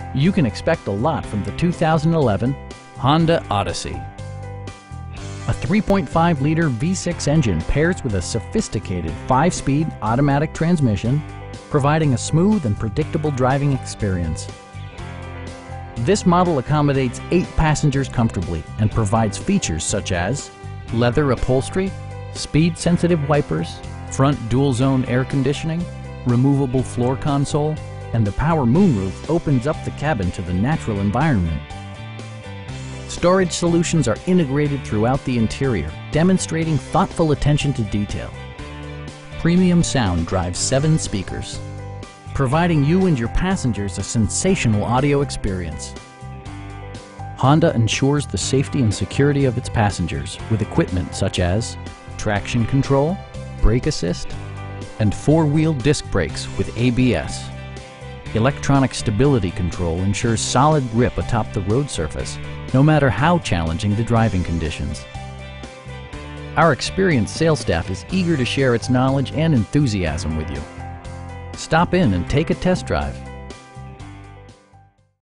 You can expect a lot from the 2011 Honda Odyssey. A 3.5-liter V6 engine pairs with a sophisticated 5-speed automatic transmission, providing a smooth and predictable driving experience. This model accommodates 8 passengers comfortably and provides features such as leather upholstery, speed-sensitive wipers, front dual-zone air conditioning, removable floor console, and the power moonroof opens up the cabin to the natural environment. Storage solutions are integrated throughout the interior, demonstrating thoughtful attention to detail. Premium sound drives 7 speakers, providing you and your passengers a sensational audio experience. Honda ensures the safety and security of its passengers with equipment such as traction control, brake assist, and 4-wheel disc brakes with ABS. Electronic stability control ensures solid grip atop the road surface, no matter how challenging the driving conditions. Our experienced sales staff is eager to share its knowledge and enthusiasm with you. Stop in and take a test drive.